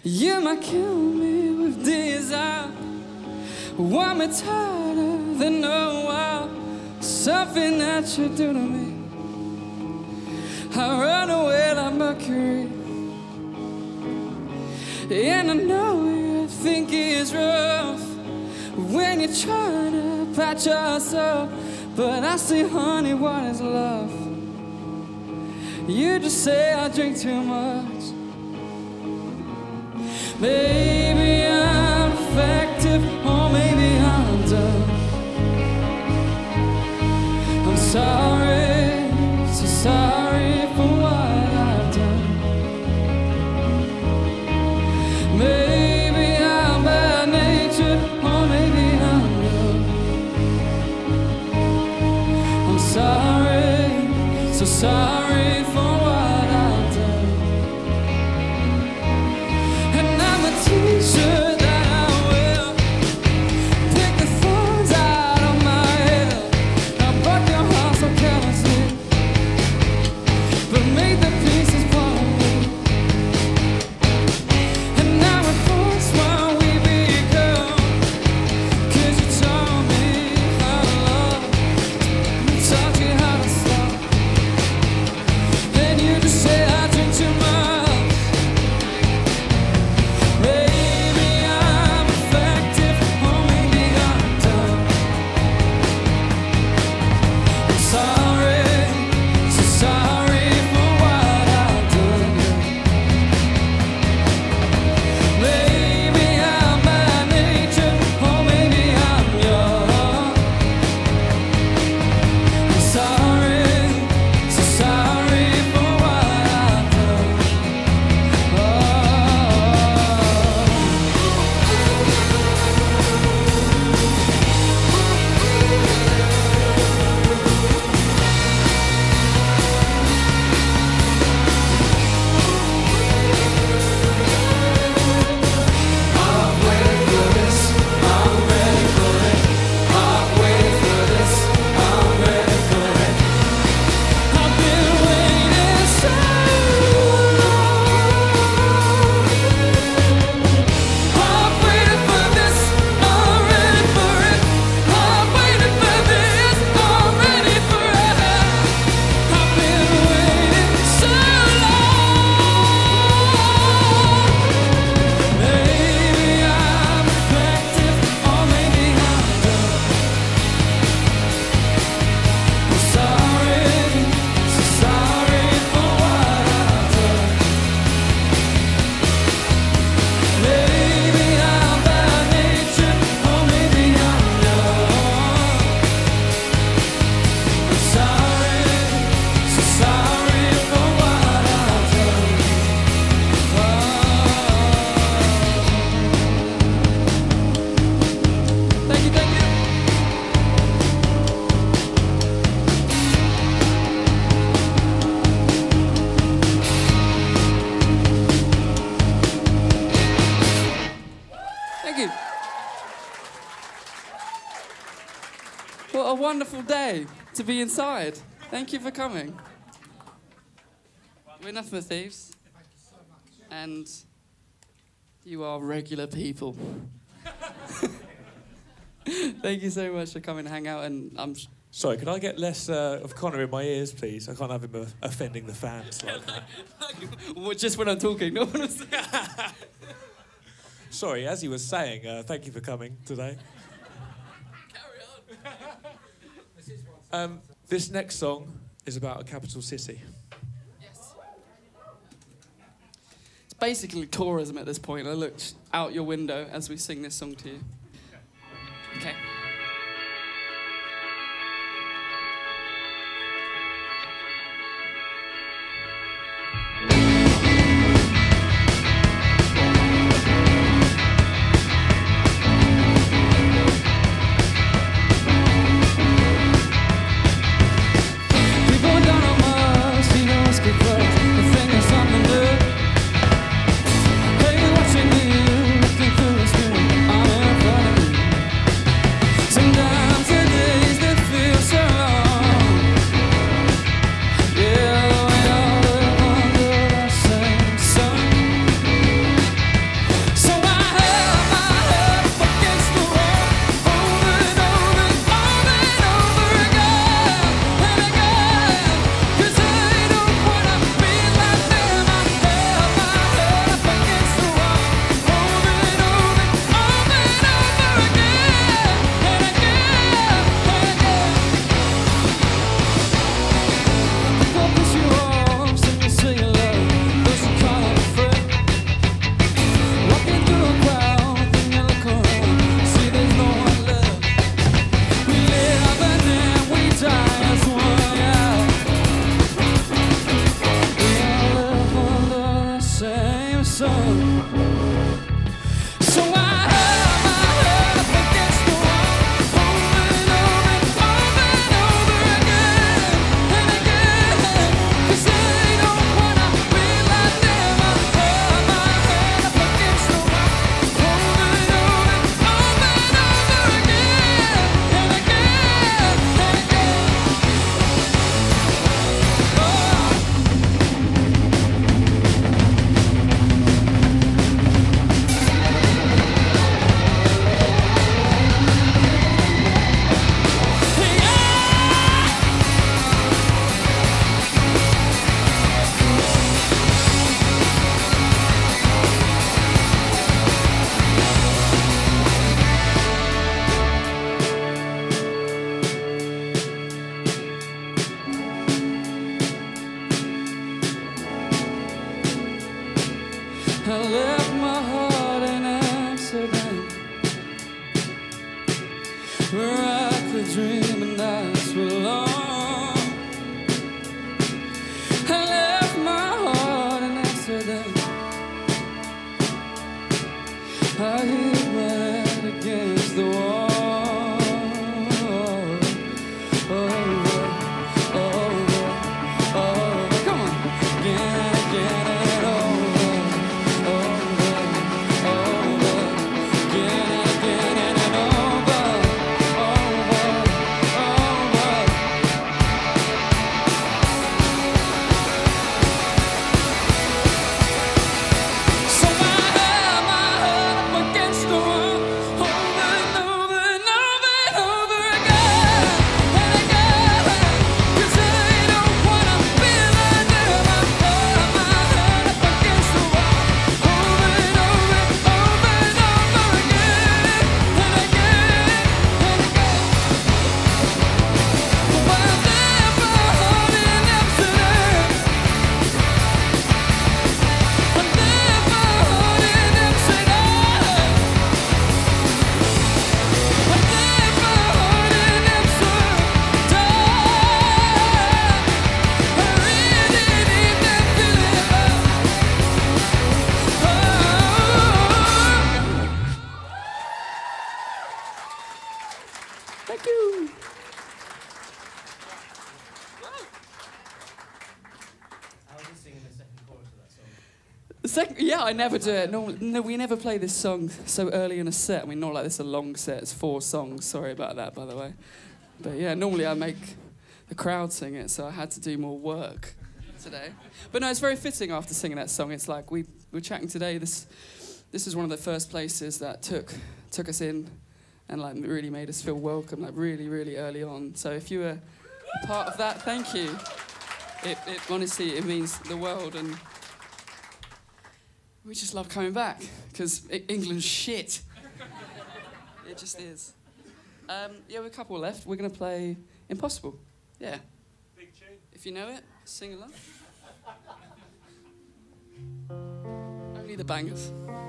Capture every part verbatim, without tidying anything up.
You might kill me with desire. Want me tighter than a while. Something that you do to me. I run away like Mercury. And I know you think it's rough when you're trying to patch yourself, but I say, honey, what is love? You just say I drink too much. Maybe I'm effective, or maybe I'm done. I'm sorry, so sorry for what I've done. Maybe I'm bad natured, or maybe I'm young. I'm sorry, so sorry for what I've done. And I'm a teacher that I will pick the thorns out of my head. I'll break your heart so carelessly, but make the pieces part of me. And now it force what we become, 'cause you taught me how to love, you taught me how to stop. Then you just say I drink too much. Maybe I'm effective, or maybe I'm done. I'm sorry, so sorry for what I've done. Maybe I'm bad natured, or maybe I'm young. I'm sorry, so sorry for what I've done. Oh. I've waited for this, I'm ready for it. I've waited for this, I'm ready for it. I've been waiting so long. I've waited for this, I'm ready for it. I've waited for this, I'm ready for it. I've been waiting so long. Maybe I'm effective, or maybe I'm done. I'm sorry, so sorry for what I've done. Maybe I'm bad natured, or maybe I'm young. I'm sorry, so sorry for what I've done. Oh. Thank you, thank you. Thank you. What a wonderful day to be inside. Thank you for coming. We're Nothing But Thieves. And you are regular people. Thank you so much for coming to hang out, and I'm sh- Sorry, could I get less uh, of Connor in my ears, please? I can't have him uh, offending the fans like that. Well, just when I'm talking, no one was Sorry, as he was saying, uh, thank you for coming today. Carry on. Um, this next song is about a capital city. Yes. It's basically tourism at this point. I looked out your window as we sing this song to you. Okay. People don't know much, you know what's good for us. The thing is something new. Hey, watching you, looking through the screen. I'm in a sun. So I held my head up against the wall, over and over and over and over again and again. 'Cause I don't wanna be like them. I held my head up against the wall, over and over and over and over again and again and again. I left my heart in Amsterdam, where I could dream and nights were long. I left my heart in Amsterdam. I hit my head against the wall. Over, over, over. Come on. Again, again, and over. Over, over. Again, again, and over. Over, over. So I held my head up against the wall, over and over and over and over again and again. 'Cause I don't wanna be like them. I held my head up against the wall, over and over and over and over again and again and again. But I left my heart in Amsterdam. I left my heart in Amsterdam. I left my heart in Amsterdam. I really need that feeling. Oh. Thank you. How was it singing the second chorus of that song? The second, yeah, I never do it. Normal, no, we never play this song so early in a set. I mean, not like this a long set. It's four songs. Sorry about that, by the way. But yeah, normally I make the crowd sing it, so I had to do more work today. But no, it's very fitting after singing that song. It's like we we were chatting today. This this is one of the first places that took took us in and like really made us feel welcome, like really, really early on. So if you were a part of that, thank you. It, it honestly, it means the world, and we just love coming back because England's shit. It just is. Um, yeah, we're a couple left. We're gonna play Impossible. Yeah. Big tune. If you know it, sing along. Only the bangers.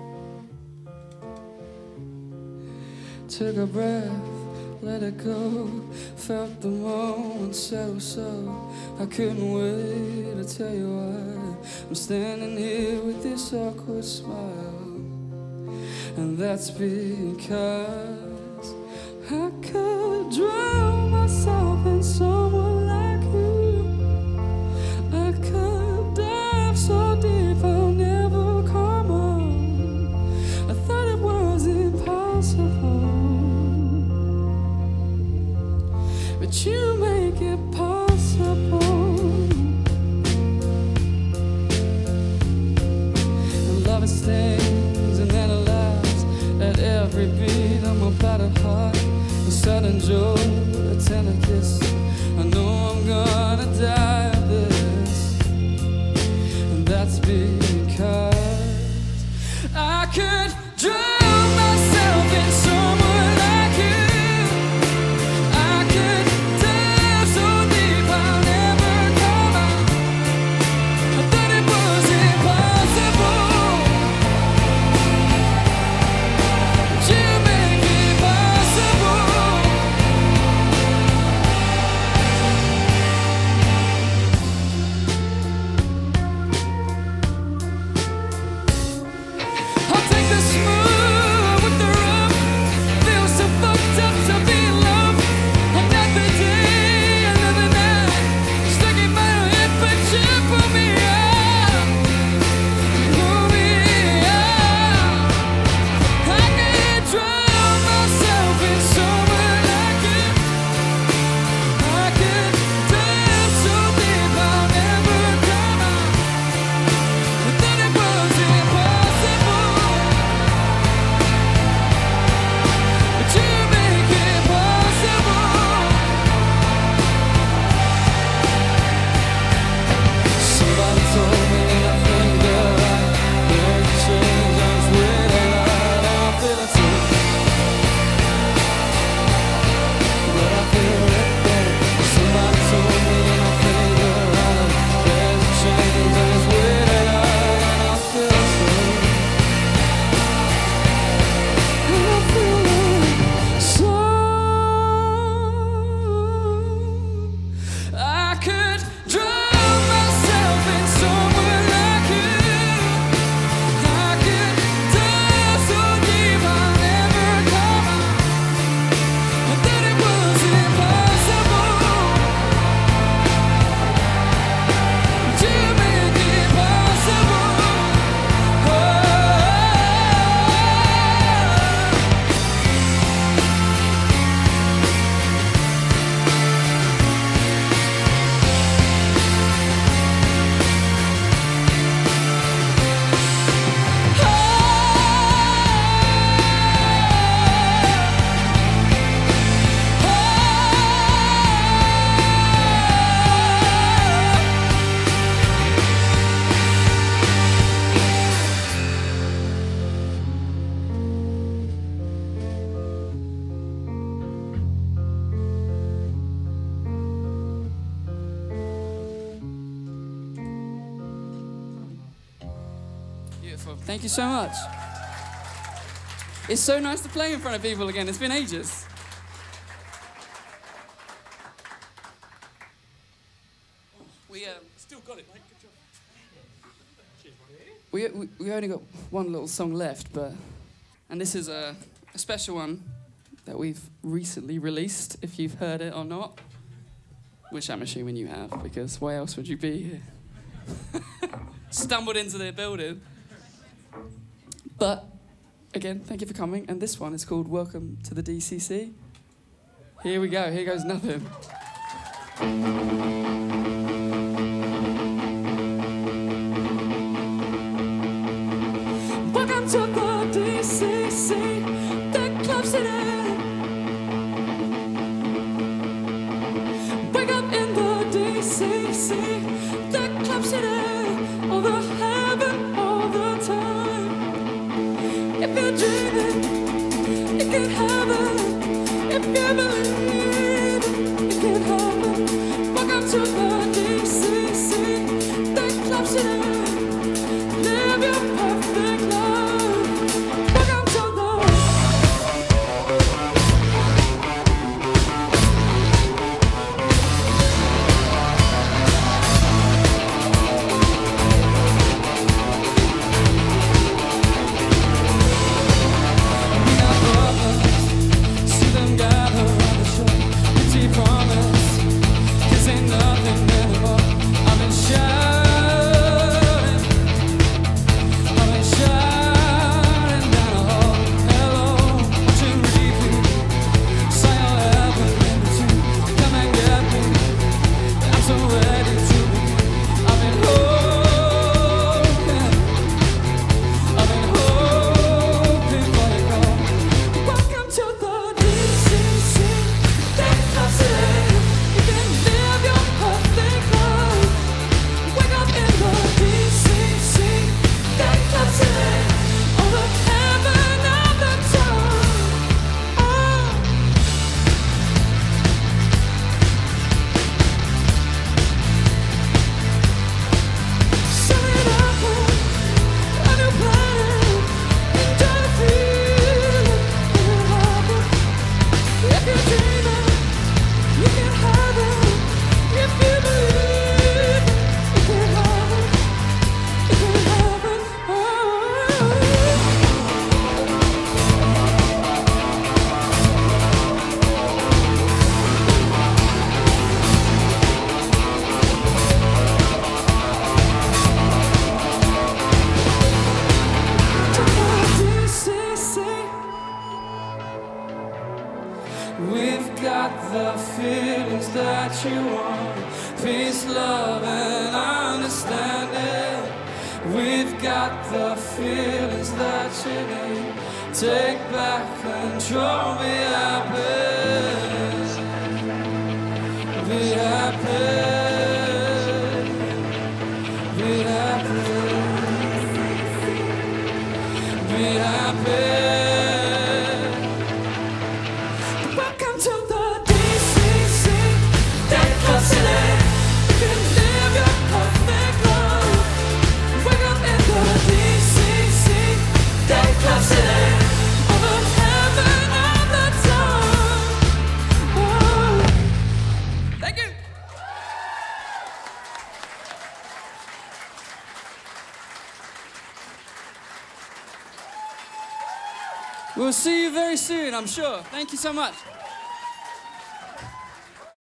Took a breath, let it go. Felt the moment settle so I couldn't wait to tell you why I'm standing here with this awkward smile. And that's because I could drown myself in someone like you. I could dive so deep I'll never come up. I thought it was impossible, but you make it possible. And love it stings and then it laughs at every beat of my battered heart. A sudden joy, a tender kiss. I know I'm gonna die of this, and that's because I could drown myself in someone like you. I could dive so deep I'll never come out. I thought it was impossible, but you make it possible. Beautiful. Thank you so much. It's so nice to play in front of people again. It's been ages. We, um, Still got it, mate. Good job. Cheers, we, we, we only got one little song left, but... And this is a, a special one that we've recently released, if you've heard it or not. Which I'm assuming you have, because why else would you be here? Stumbled into the building. But, again, thank you for coming. And this one is called Welcome to the D C C. Here we go. Here goes nothing. Welcome to the D C C, the club city. Wake up in the D C C, the club city, all the heaven, all the time. If you're dreaming, it can happen. If you believe, it can happen. Welcome to the D C C, the club city. Live your perfect life. Welcome to the we've got the feelings that you want, peace, love, and understanding. We've got the feelings that you need. Take back control, be happy, be happy, be happy, be happy. We'll see you very soon, I'm sure. Thank you so much.